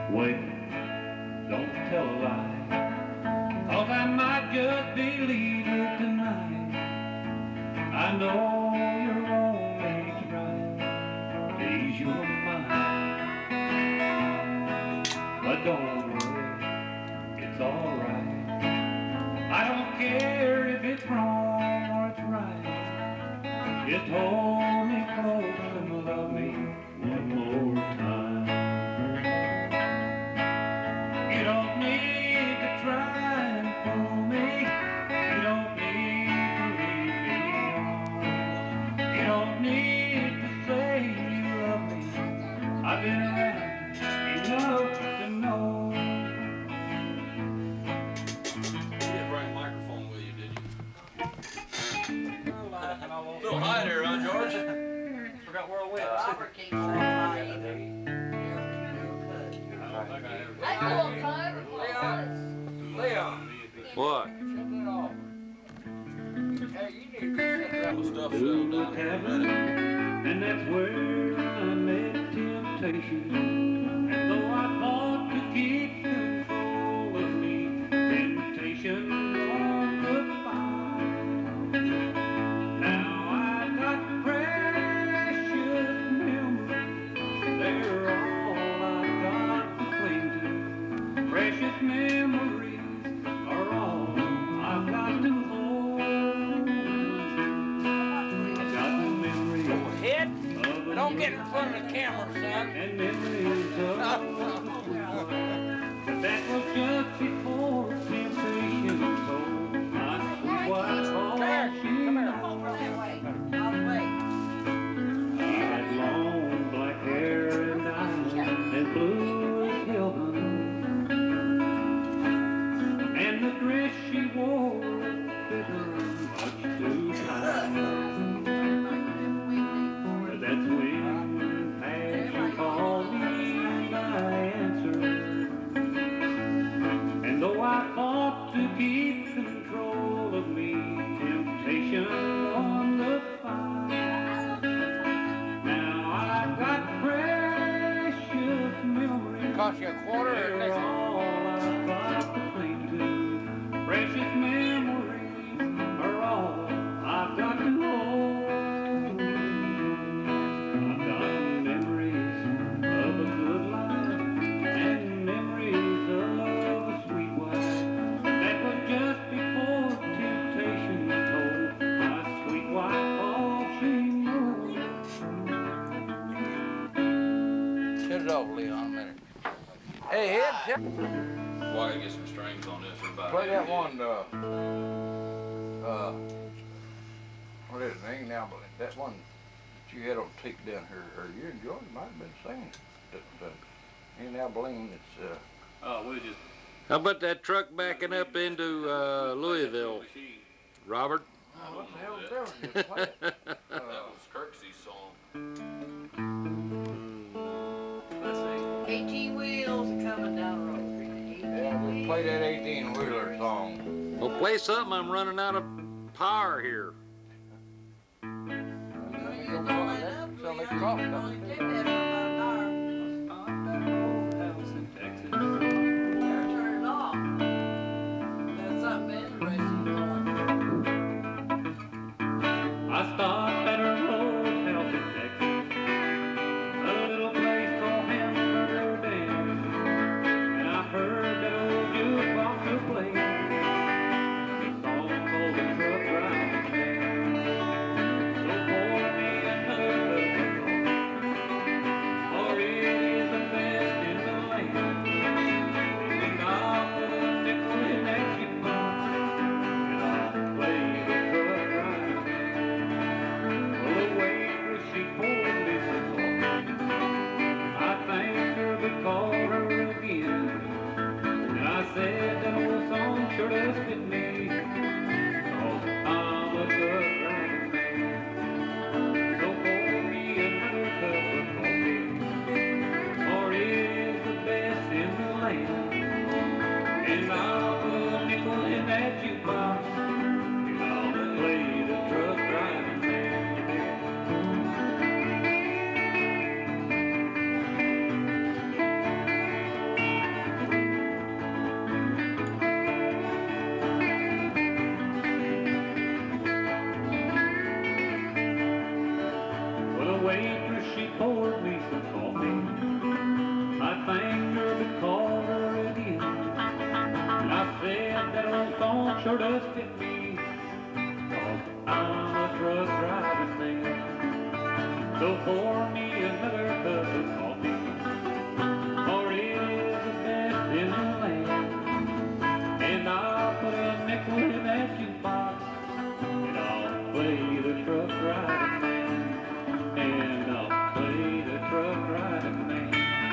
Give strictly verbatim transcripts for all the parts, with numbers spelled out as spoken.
Wait, don't tell a lie, 'cause I might just believe it tonight. I know your own ain't right, ease your mind. But don't worry, it's alright. I don't care if it's wrong or it's right. Just hold me close and love me one more time. You don't need to try and fool me. You don't need to lead me on. You don't need to say you love me. I've been around enough to know. You didn't bring a microphone with you, did you? A little high there, huh, George? Forgot where I went. Robert keeps saying hi either. Hey, go on, Tyler. Leon. Leon. What? Shut that off. Hey, you need to be shut that stuff Who settled was down here. heaven, and that's where I met temptation. And though I fought to keep control of me, temptation won the fight. Now I've got precious memories, they're all I've got to cling to. Precious memories are all I've got to hold. I've got the memories Head? of a Don't get in front of the camera, son. and memories of the sweet one. But that was just before temptation told my sweet wife all Come here, she come here. Over that way. All the way. I had long black hair and eyes and blue as heaven, and the dress she wore fit her much too tight. But that's when passion called me, I answered. And though I fought to keep control of me, temptation won the fight. Now I've got precious memories, Cost you a quarter or they're less? all I've got to cling to. Precious memories are all I've got to hold. I've got memories of a good life and memories of a sweet wife. That was just before temptation told my sweet wife all she knows. Shut it off, Leon, a minute. Hey, Head, check. Well, I gotta get some strings on this. Everybody. Play that one, uh, uh, what is it, Ain't Now Bling? That one that you had on tape down here, or you and George might have been singing. That, uh, Ain't Now Bling, it's, uh, Oh, we just How about that truck backing up into uh, Louisville, Robert? oh, what the hell is that? Just play it. That was Kirksey's song. A T wheels are coming down the road. Yeah, just play that eighteen wheeler song. Well, play something. I'm running out of power here. You're going up, So they Leon. crossed You up. only take that for about an hour. house in Texas. Better turn it off. There's something interesting going. I stopped at a roadhouse in Texas, a little place called Hamburger Dam, and I heard that old jukebox was playing the song called The Truck Driving Band. So pour me another song, sure does fit me, 'cause I'm a truck driving man. So pour me another cup of coffee, for it is the best in the land. And I'll put a nickel in that jukebox, and I'll play the truck driving man. And I'll play the truck driving man.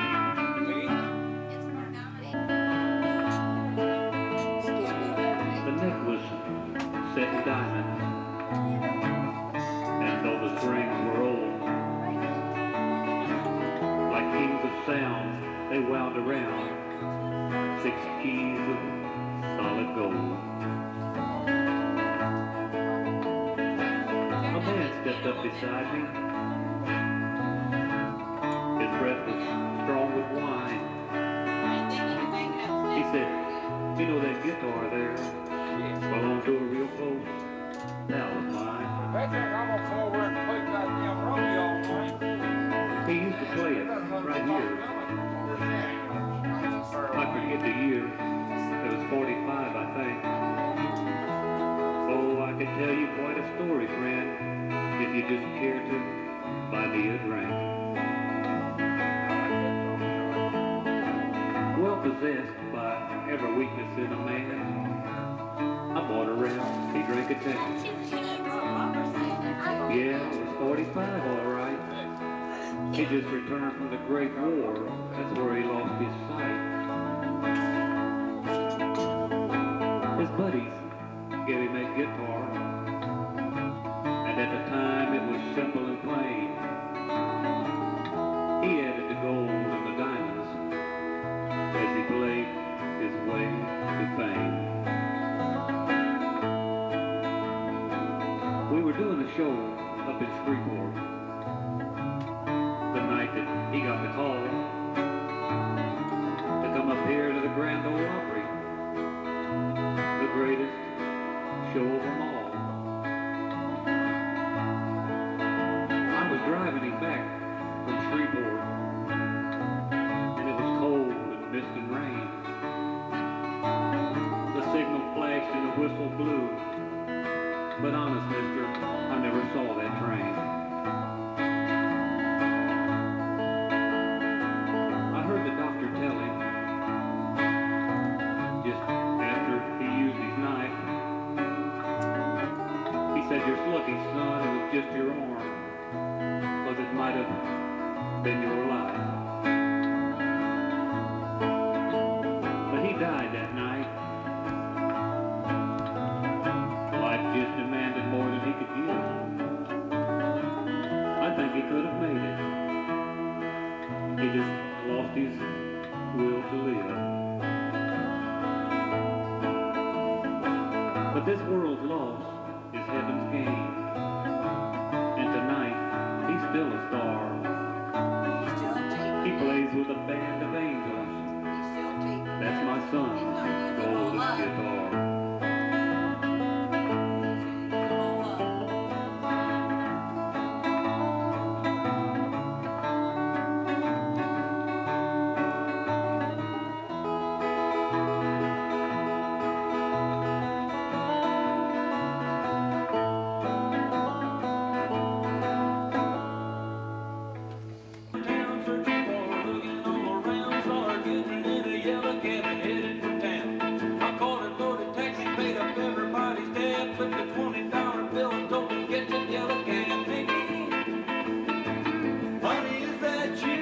The neck was set in diamonds, and though the strings were old, like kings of sound, they wound around six keys of solid gold. A man stepped up beside me. His breath was strong with wine. He said, "You know that guitar there belonged to a real close pal of mine. They think I'm gonna come over and play goddamn rodeo all night. He used to play it right here. I forget the year. It was forty-five, I think. Oh, I could tell you quite a story, friend, if you just care to buy me a drink." Well possessed by every weakness in a man, I bought around, he drank a tank. Yeah, it was forty-five, all right. He just returned from the Great War. That's where he lost his sight. His buddies gave him a guitar, and at the time it was simple and plain. He added the gold and the diamonds as he played his way to fame. We were doing a show up in Shreveport the night that he got the call to come up here to the Grand Ole Opry, the greatest show of them all. I was driving him back from Shreveport, and it was cold and mist and rain. The signal flashed and the whistle blew. But honest, mister, I never saw that train. I heard the doctor tell him, just after he used his knife, he said, "You're lucky, son, it was just your arm, 'cause it might have been your life." But he died that night. Life just demanded more than he could give. I think he could have made it. He just lost his will to live. But this world's loss is heaven's gain. And tonight, he's still a star. He plays with a band of angels. That's my son's golden guitar. Town searching for, looking all around, started getting in a yellow cab and headed for town. I called a loaded taxi, paid up everybody's tab, flipped a twenty dollar bill and told him, "Get your yellow cab, Mickey." "Honey, is that you?"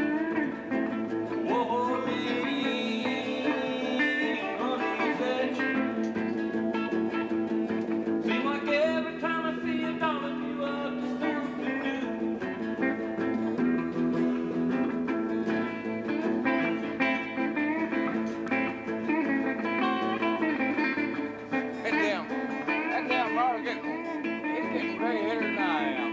"Whoa, lady, honey, is that you?" Seems like every time I see you, darling, you up to something new. That damn, that damn motor getting, it's getting gray-headed than I am.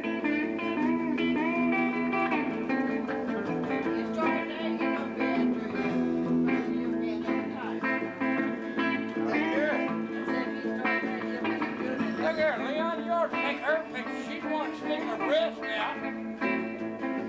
You started that, you know, bad for you. You've been on time. Look here, I said if you start that, you'll be good at look here, Leon, you ought to take her picture. She's one to stick her breast out.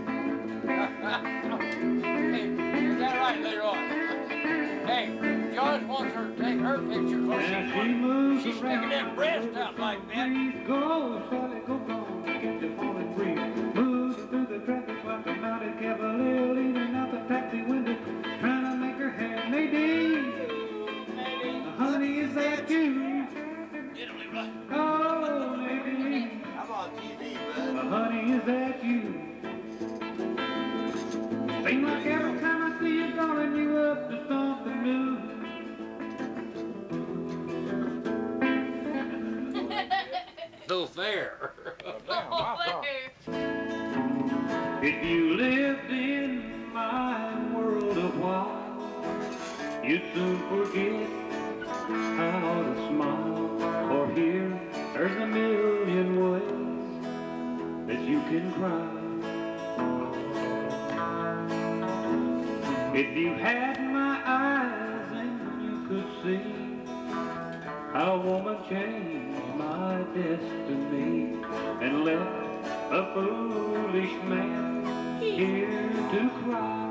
Hey, is that right, Leroy? Hey, you ought Joyce wants her to take her picture because Now she she, moves she's sticking around that breast out like that. Breeze, go, Sally, go, go, get the morning breeze. Moves through the traffic like a mounted cavalier, leaning out the taxi window, trying to make her hair. Nadine, honey, is that you? Get him, Leroy. Oh, Nadine, I'm on T V, bud. honey, is that you? Seems like every time I see you, darling, you up to something new. No fair. Damn, my thought. If you lived in my world a while, you'd soon forget how to smile. For here, there's a million ways that you can cry. If you had my eyes and you could see how a woman changed my destiny and left a foolish man here to cry.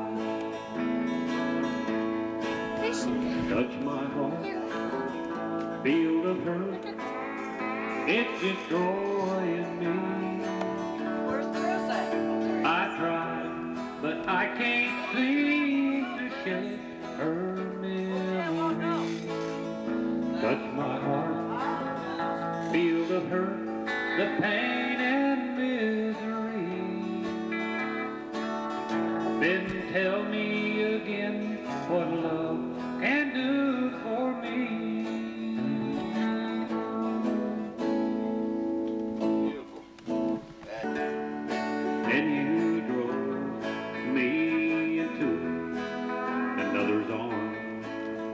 Touch my heart, feel the hurt, it's destroying me. Where's Chris at? I try, but I can't seem to shake her memory. Touch my heart, feel the hurt, the pain and misery. Then tell me again what love can do for me. Beautiful. That, Then you drove me into another's arms.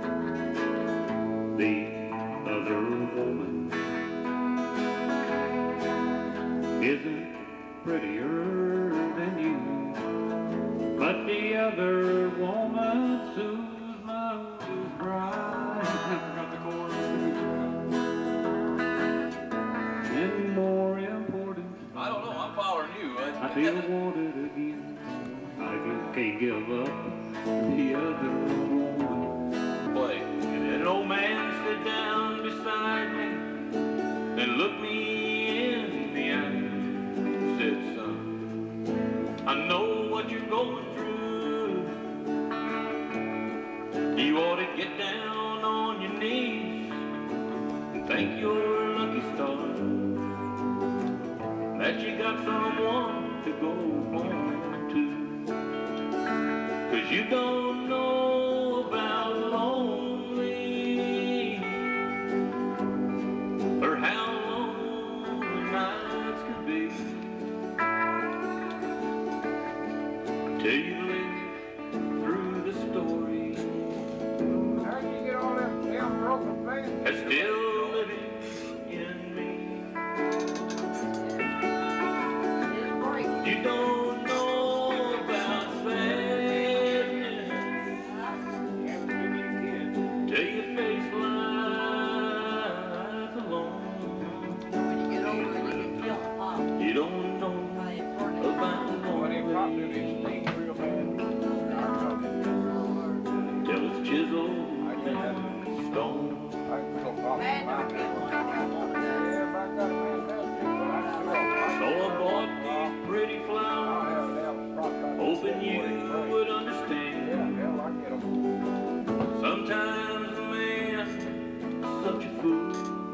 The other woman isn't prettier than you, but the other woman soothes my pride. And more important, I don't know. I'm following you. I feel wanted again. I just can't give up the other woman. Play. And that old man sat down beside me and looked me in the eye. Said, son, I know what you're going through. You ought to get down on your knees and thank your lucky stars that you got someone to go home to. 'Cause you don't know about lonely or how long the nights can be till you live through the story How'd you get all that damn broken things? that's still living in me. It's great. You don't know about sadness till you face life alone. When you get older, you can feel it pop. You don't know How important about When he popped lonely in his knees real bad. till it's chiseled I get that. in stone. I feel pop. Man, don't get one. Yeah, but I got a man down too, but I still. So I bought these pretty flowers, hoping you would understand. Yeah, hell, I get 'em. Sometimes a man is such a fool.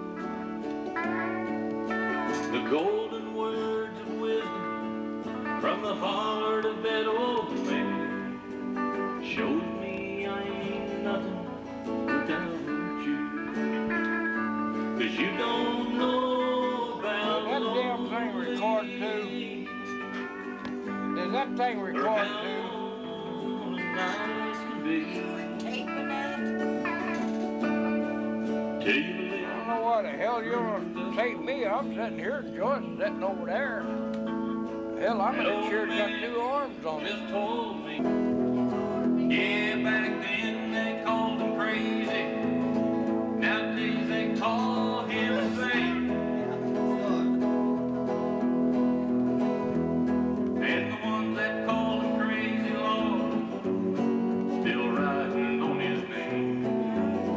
The golden words of wisdom from the heart of that old man showed me I ain't nothing without you. 'Cause you don't know about That damn thing record lonely Does that thing or record how too? long the nights can be Taping that. till you I live. don't know why the hell you're gonna take me. I'm sitting here, Joyce is sitting over there. Hell, I'm in a chair that's got two arms on it. Just told me. Yeah, back then they called him crazy. Nowadays they call him insane. And the ones that call him crazy, Lord, still riding on his name.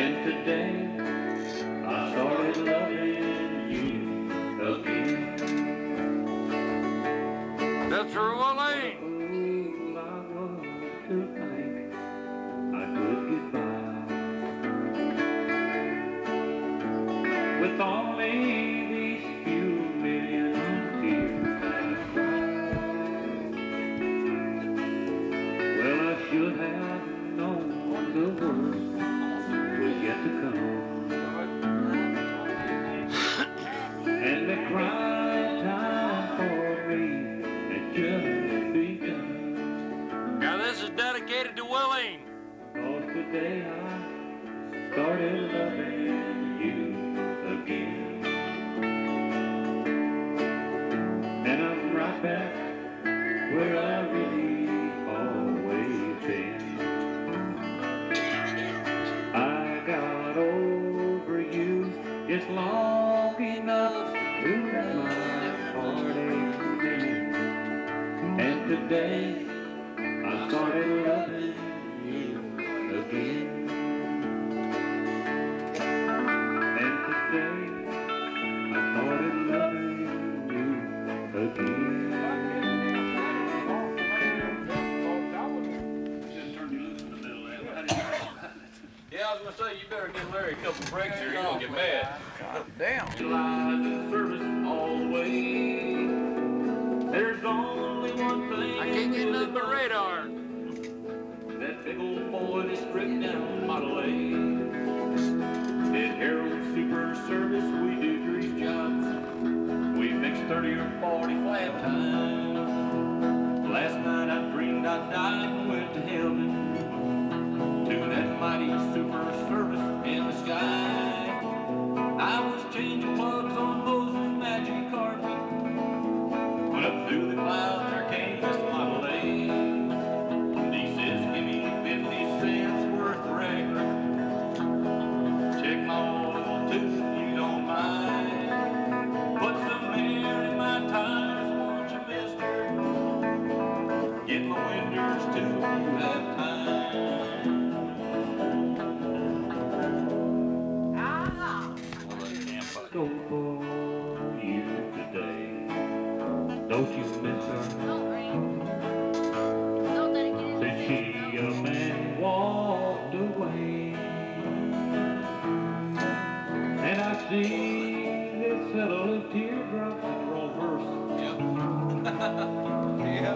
And today I started loving you again. That's her Wallane. Fool I was to think I could get by with only these few million tears I cried. Well, I should have known the worst was yet to come, and the crying time for me had just begun. Now this is dedicated to Wallane. Cause today I started loving you again, and I'm right back where I really always been. I got over you just long enough to let my heartache mend, and today I started loving you again. And today I started loving you again. Yeah, I was gonna say, you better give Larry a couple breaks here, you're gonna get mad. God damn. Lies in service always. There's only one thing I can't get nothing but radar. that big old boy that stripped down Model A. At Harold Super Service, we do grease jobs. We fix thirty or forty flat tires. Last night I dreamed I died and went to heaven, to that mighty Super Service in the sky. I was changing plugs on Moses' magic carpet, when up through the clouds there came this Model A. And he says, give me fifty cents worth of record. Check my oil too, if you don't mind. Put some air in my tires, won't you, mister? Get my winders too, if you have time. Go for you today. Don't you miss her? Don't ring. Don't let it get in the Since she a man walked away, and I see this settle of teardrops in the wrong verse. Yeah.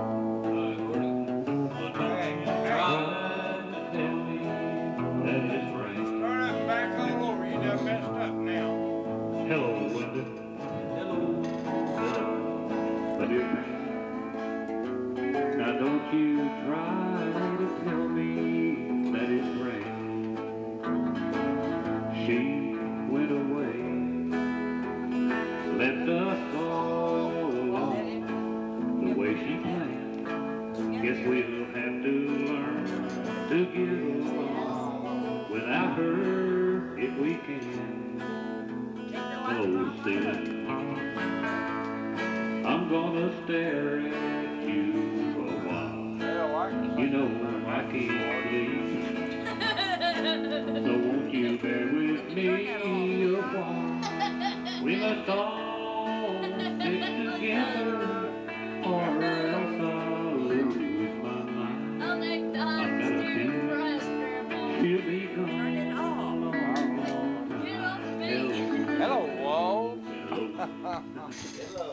Trying to tell me that it's right. Turn that back all over. You done messed up now. Hello, Linda. Hello. Hello. Now don't you try to tell me that it's right. She went away, left us all alone the way she planned. Guess we'll have to learn to get along without her if we can. Hello, Stephen. I'm gonna stare at you a while. You know I can't sleep, so won't you bear with me a while? We must all stick together, or else I'll lose my mind. Oh, that dog's too frustrated. She'll be gone. Turn it off. Get off me. Hello, Walt. Hello.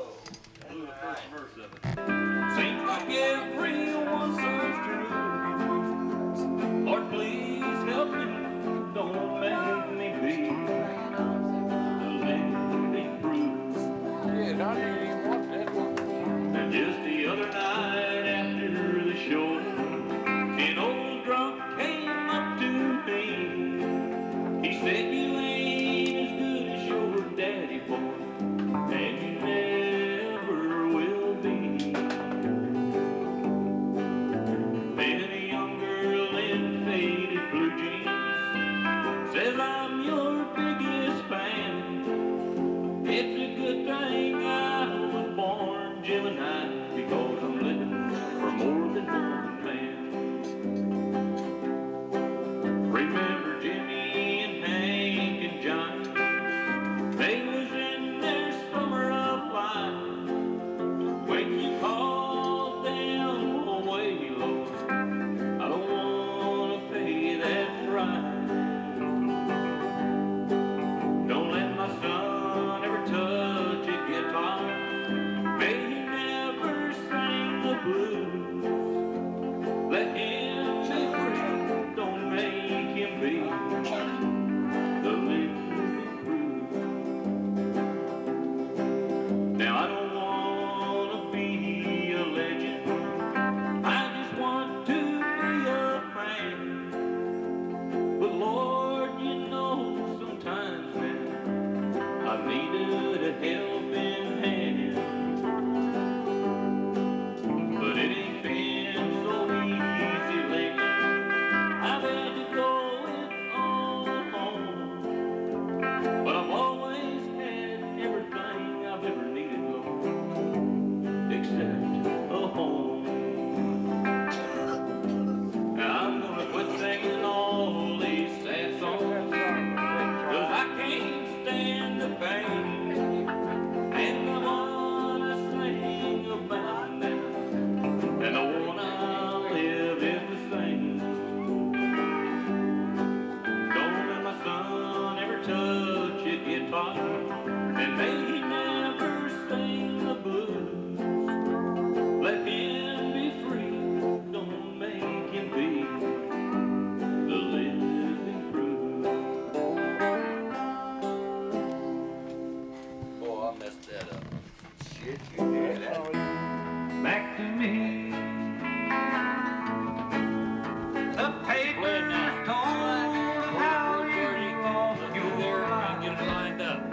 Seems like everyone's so true. Lord, please help me. Don't make me be. Let me prove. Yeah, I didn't even want that one. And just the other night after the show, an old drunk came up to me. He said, you ain't as good as your daddy, boy, and you never will be. Then a young girl in faded blue jeans says, I'm your biggest fan. It's a good thing I was born Gemini, because I'm living for more than one man. Remember Jimmy bottom, and may he never sing the blues. Let him be free, don't make him be the living proof. Boy, I messed that up. Shit, you did that. Back to me. The papers told how you lost your life. Get it lined up.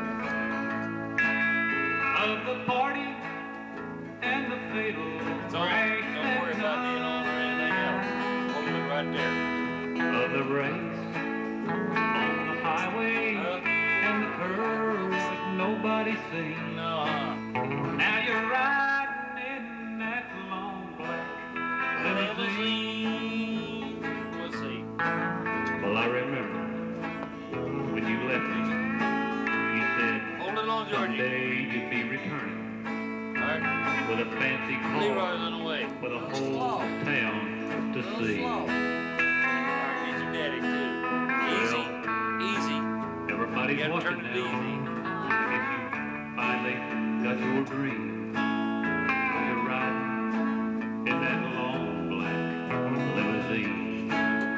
Of the party and the fatal It's on. crash Don't that worry about being on or anything else. Hold it right there. of the race on the highway and the curve that nobody seen. No, huh? Now you're riding in that long black limousine. We'll see. Well, I remember when you left me, you said Hold it on, Georgie. someday you'd be returning All right. with a fancy Leroy's car on the way. with a Slow. whole town to Go see. slow. All right, get your daddy, too. Easy. Easy. Everybody's You gotta watching turn it now. easy. If you finally got your dream, you're riding in that long black limousine.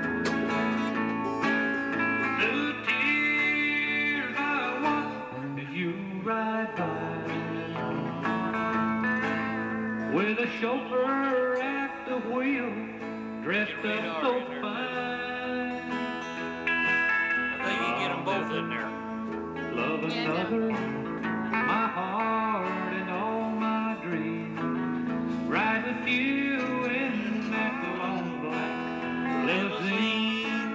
The tears I watch as you ride by, with a chauffeur at the wheel, dressed up so fine. I think you get them both in there. Love another, my heart and all my dreams. Ride with you in that long black limousine.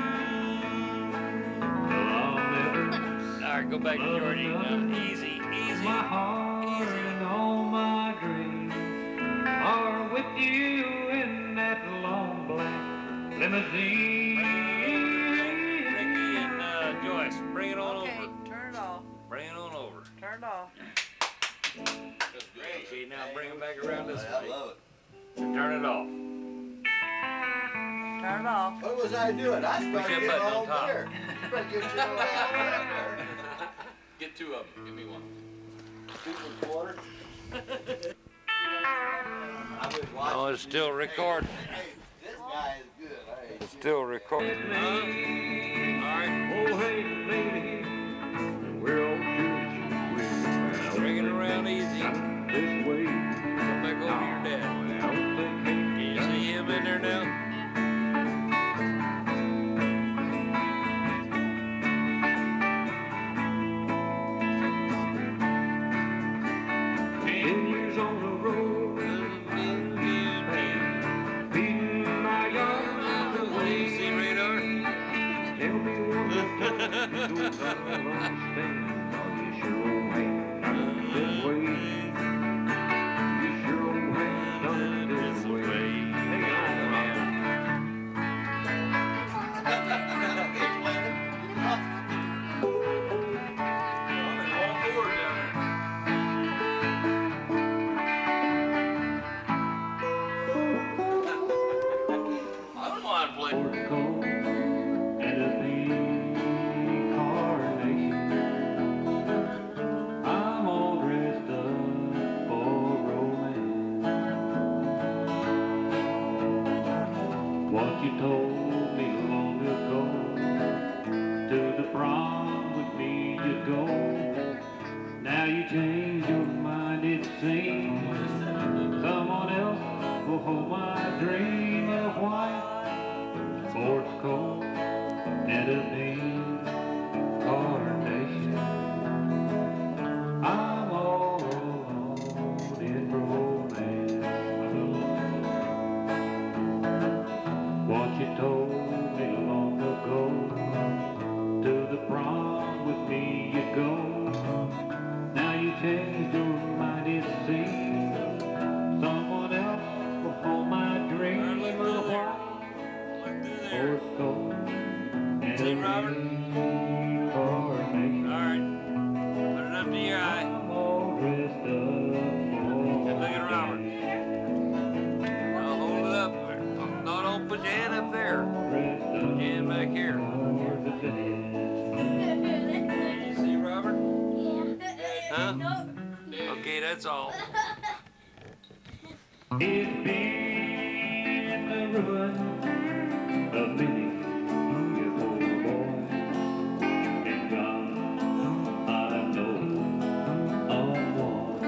Well, I'll never All right, go back to love Georgie. another. Now, easy, easy. My heart and all my dreams are with you in that long black limousine. Ricky and uh, Joyce, bring it on Okay, over. turn it off. Bring it on over. Turn it off. Okay, now bring it back around this I way. love it. And turn it off. Turn it off. What was I doing? I Push started that getting button on all top. there. You better get your little ass out there. Get two of them. Give me one. Two and a quarter. I've been Oh, watching. it's still recording. Hey, this guy is good. Hey, It's still recording. Me. All right, Oh, hey, lady, we're all church. bring it around easy. This way. Come back over to your dad. Don't think Can you see him in there now? ten years on the road, beating my yard away. See radar? Tell me what the fuck you don't understand. Oh, you sure old hand done it this way. You sure old hand done it this way. Hang on, man. I don't mind playing. Fort Cole and a incarnation. I'm all dressed up for romance. What you told me long ago, to the prom with me you go. Now you change your mind, it seems. Someone else will hold my dream of white sports coat and a pink carnation. I'm all alone in romance. What you told me long ago, to the prom with me you go. Now you changed your mind, it seems. Someone else will hold my dream All right, look of through there. white Look through there. sports coat and See a Robert? Huh? No. Okay, that's all. It's been the ruin of many a poor boy, and God, I know of one.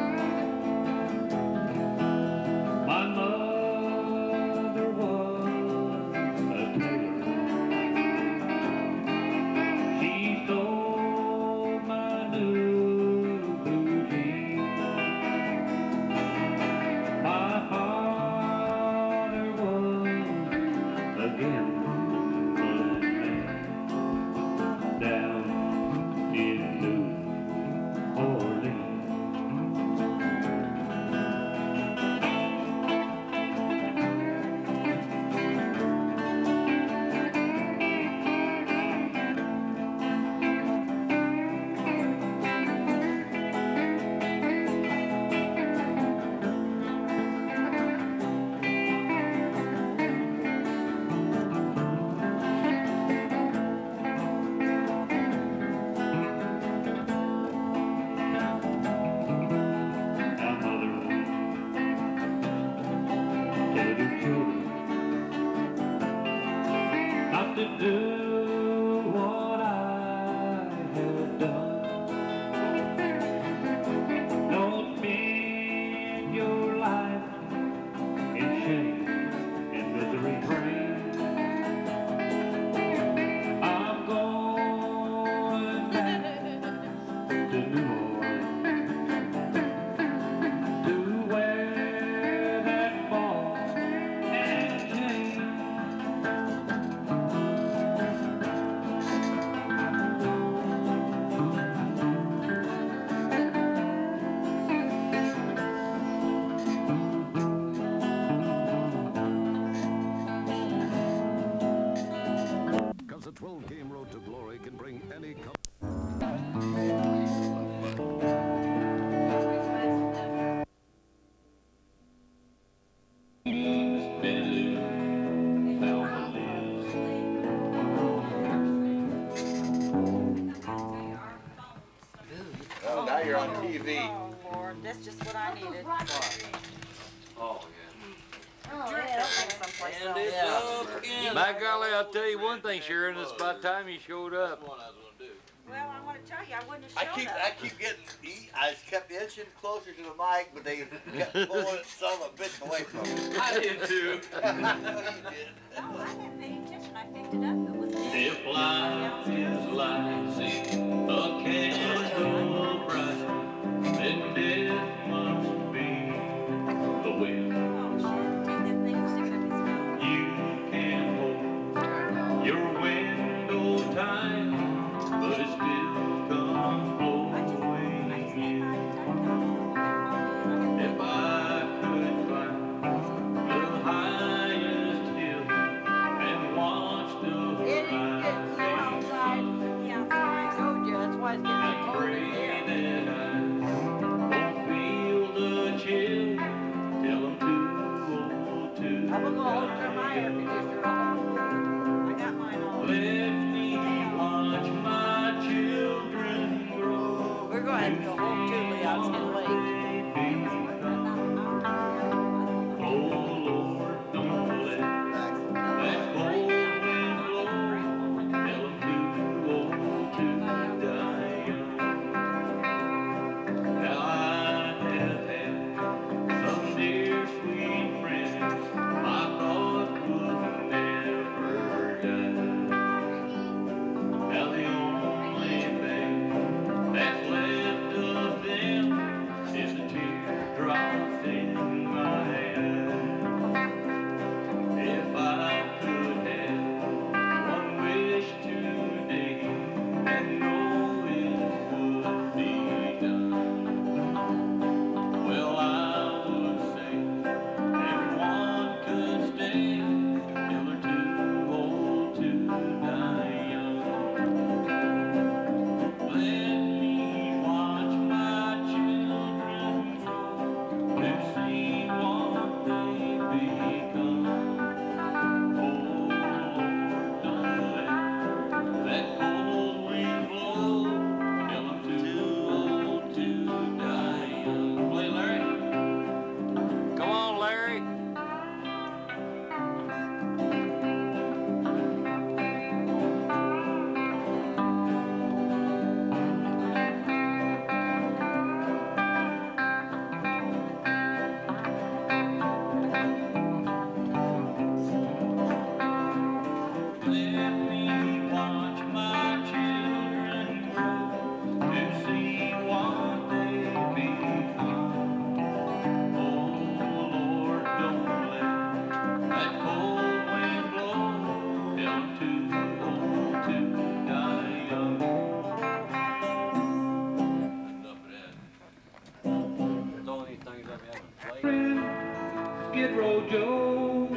My mother was a tailor. She sold my new blue jeans. My father was a gambling man down in New Orleans. Now, mother, tell your children not to do what I have done. Don't spend your life in shame and misery train. I'm going back to New Orleans to wear that ball and chain. Because a twelve game road to glory can bring any company. Oh, now you're on T V. Oh, Lord, that's just what I needed. Oh, Oh, Drink yeah. that thing someplace yeah. And else. it's Yeah. up again. By golly, I'll tell you one thing, Sharon, it's about time you showed up. That's what I was gonna do. Well, I want to tell you, I wouldn't I have keep, showed I up. keep getting, I kept inching closer to the mic, but they kept pulling some of a bitch away from me. I did too. I know you did. No, I didn't pay attention. I picked it up. It was dead. If life is like seeing a candle bright, then death must be the wind. Oh, shit. Take that thing and stick it up his mouth. You can hold your window tight, but it still comes I just, I just blowing ate my in. Kentucky If I could climb the highest hill and watch the It is getting cool horizon, outside. The outside. Told you, that's why it's getting I so cold in pray here. that I won't feel the chill till I'm too old to I'm gonna go home and turn my air die. conditioner on. I got mine on. Let me watch my children grow. We're going to have to go home too, Leon. It's getting late. Oh Lord, don't let that cold wind blow till I'm too old to die young. Now I have had some dear sweet friends I thought would never die. Now the only thing that's left of them Joe.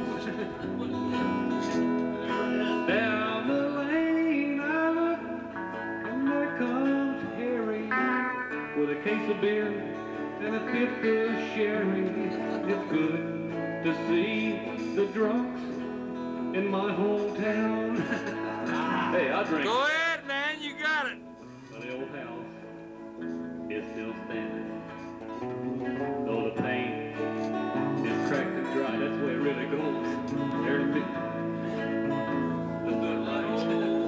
Down the lane I look, and there comes Harry with a case of beer and a fifth of sherry. It's good to see the drunks in my hometown. Hey, I drink. Go ahead, man, you got it. But the old house is still standing. Though the paint is cracked and dry, that's the way it really goes. There's the the good lights.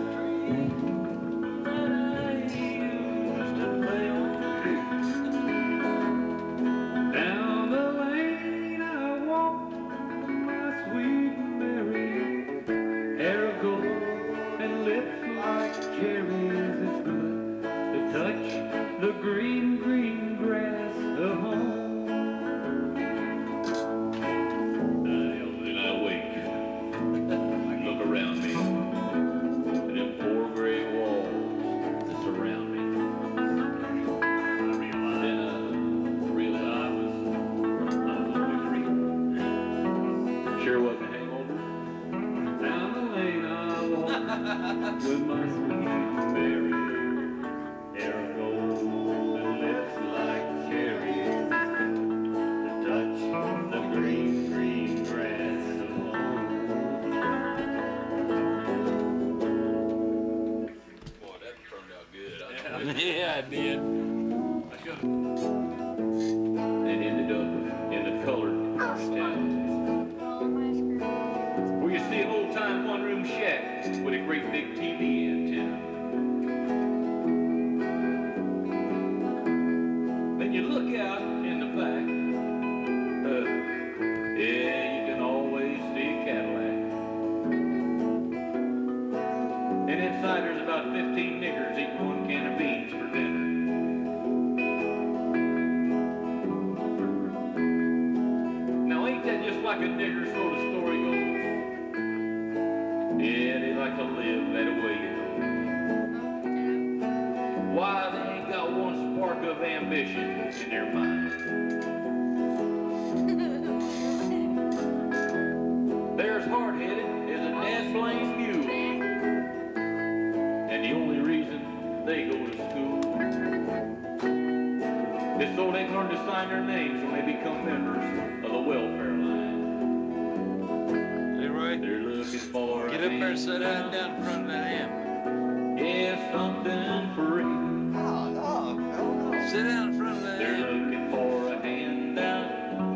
Down the lane I walk, my sweet Mary, hair of gold and lips like cherries. It's good to touch the green, green grass of home. Then I wake, I look around me, and them four gray walls that surround me. I realized, then I realized I was, I was only dreaming. Sure wasn't a hangover. Down the lane I walk with my sweet Mary, hair of gold and lips like cherries, to touch the green, green grass of home. Boy, that turned out good. I Yeah, I did. I should have. And ended up in the colored part of town, where you see an old-time one-room shack with a great big T V antenna. Then you look out in the back, uh, yeah, you can always see a Cadillac. And inside there's about fifteen niggers eating one can of beans for dinner. Now ain't that just like a nigger, so the story goes? Yeah, they like to live that way, you know. Why, they ain't got one spark of ambition in their mind. They're as hard-headed as a dead-flame mule. And the only reason they go to school is so they can learn to sign their names when they become members of the welfare line. Leroy, They're looking for get a up there and hand. sit down down in front of that amp. Yeah, something free. Oh, no, no, no. Sit down in front of that They're amp. looking for a handout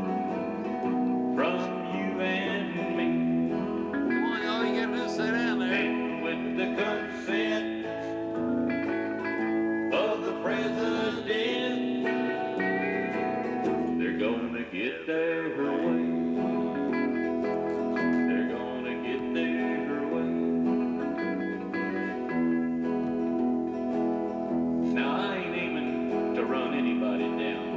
from you and me. Come on, all you gotta do is sit down there. And with the consent of the president, they're gonna get their way. They're gonna get their way. Now I ain't aiming to run anybody down,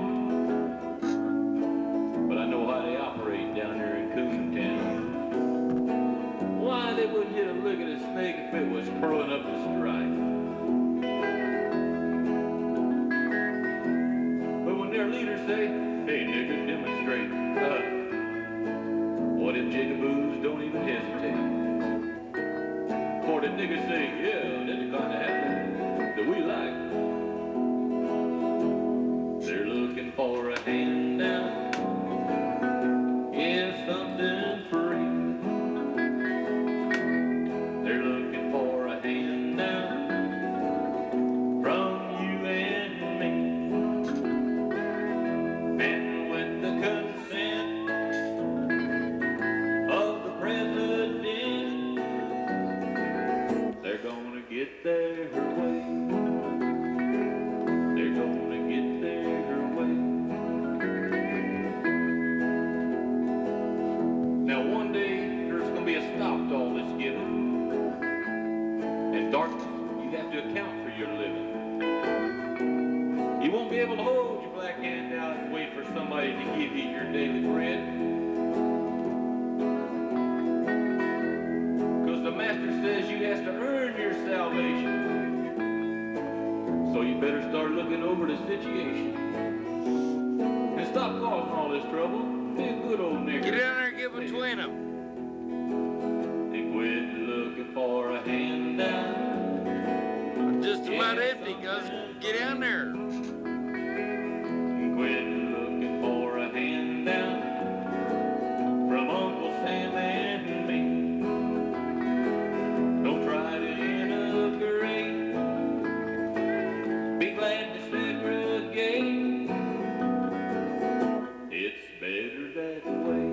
but I know how they operate down there in Coontown. Why they wouldn't hit a lick at a snake if it was curling up to strike. But when their leaders say, hey nigga, demonstrate, uh, what if jigaboos don't even hesitate? For the niggas say, yeah, that's the kind of happening that we like. They're looking for a handout, yeah, something free. They're looking for a handout from you and me. And with the consent of the president, they're gonna get their way. They're gonna get their way. Now one day there's gonna be a stop to all this giving. And darkness, you have to account for your living. You won't be able to hold your black hand out and wait for somebody to give you your daily bread. Because the master says you have to earn your salvation. So you better start looking over the situation. And stop causing all this trouble. be a good old nigger. Get down there and get between them. And quit looking for a handout. I'm just about empty, cuz. Get down there. And quit looking for a handout from Uncle Sam and me. Don't try to integrate. Be glad to segregate. It's better that way.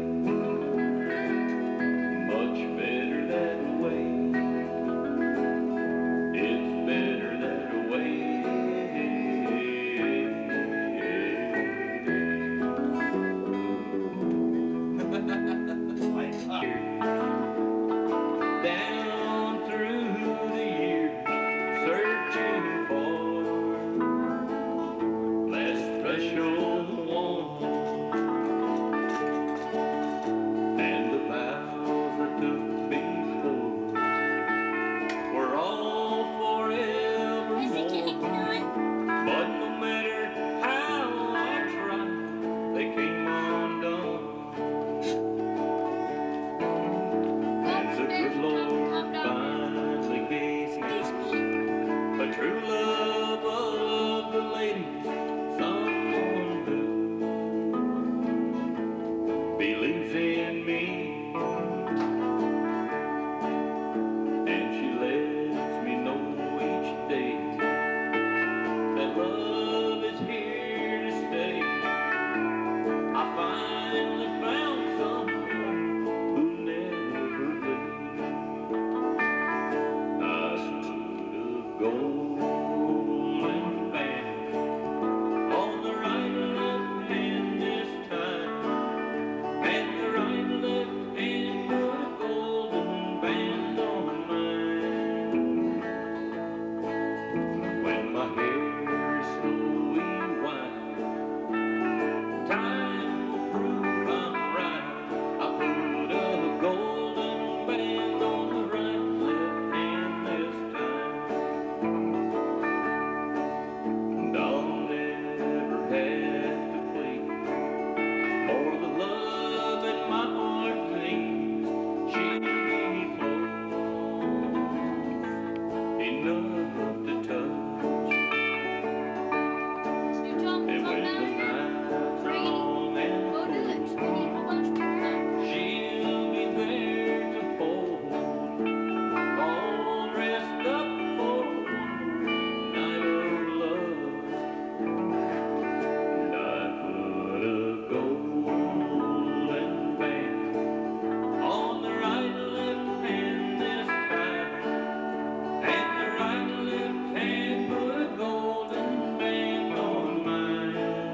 Much better that way. It's better that way. Down through the years, searching for that special one, and the vows I took before were all forevermore. But no matter how I tried, they came undone. And the good Lord finally gave me a true love of the lady, someone who believes in me. And she lets me know each day that love is here to stay. I finally found someone who never leaves. I stood a golden band on the right left hand this time, and the right left hand put a golden band on mine. When my hair is slowly white, time will prove I'm right. I put a golden band on the right left hand this time. And I'll never have to plead for the love in my heart needs. She flows enough to touch. And when the nights are long and she'll be there to fold, all dressed up for one night of love. And I put a golden band on the right left hand this time, and the right left hand put a golden band on mine.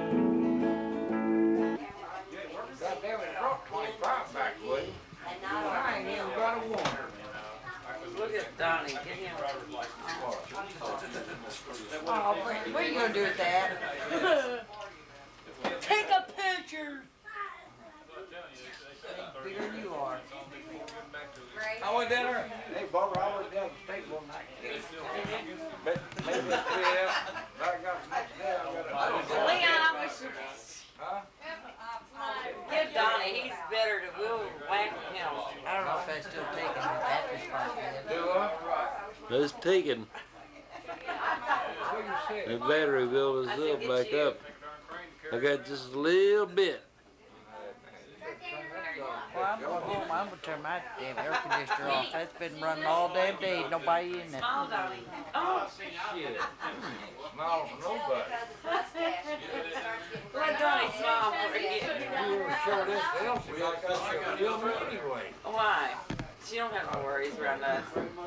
Goddamn it, brought twenty-five back, would you? I ain't even got a one. Look at Donnie, get him. Oh, what what are you gonna do with that? Take a picture. Bigger than you are. I went down there. Hey, Barbara, I was down at the state one night. But maybe it's three out. I got the next day. I got a. Leon, I wish you Huh? give Donnie. He's better to we'll whack him. I don't know if that's still taking the battery spot. Do I? That's taken. What you say? The battery built itself back up. I got just a little bit. Well, I'm going home. I'm gonna turn my damn air conditioner off. That's been running all damn day. Nobody in it. Shit. Smile for nobody. Let Donnie smile for you. You ever show this to Elsie like I should film her anyway. Why? She don't have no worries around us.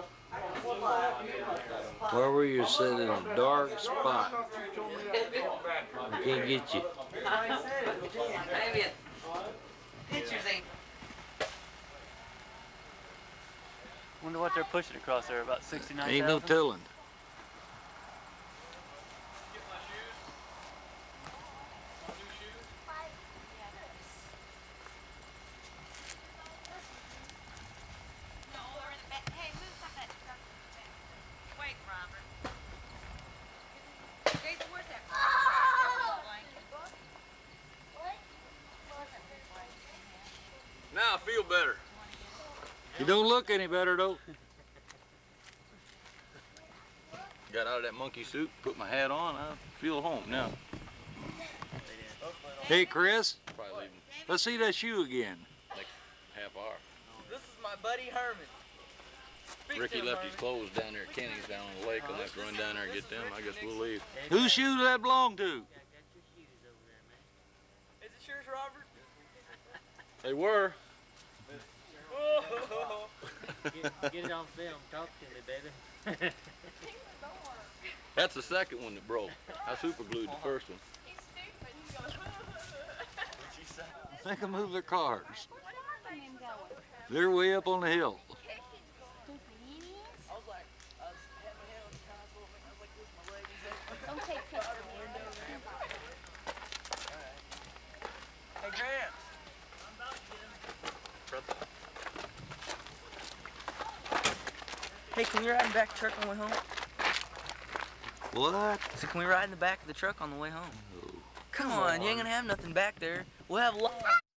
Where were you sitting in a dark spot? I can't get you. Maybe it. Pictures ain't. Wonder what they're pushing across there, about sixty-nine thousand? Ain't no telling. better. You don't look any better though. Got out of that monkey suit, put my hat on, I feel home now. Hey Chris, Probably leaving let's see that shoe again. next half hour. This is my buddy Herman. Speak Ricky to him, left Herman. his clothes down there at Kenny's down on the lake. I'll have to run down there and get them. I guess we'll leave. Whose shoe does that belong to? Is it yours, Robert? They were. Get, get it on film. Talk to me, baby. That's the second one that broke. I super glued the first one. Make them move their cars. They're way up on the hill. Don't take pictures of me. Hey, Grant. Hey, can we ride in the back of the truck on the way home? What? So can we ride in the back of the truck on the way home? Come on, you ain't gonna have nothing back there. We'll have.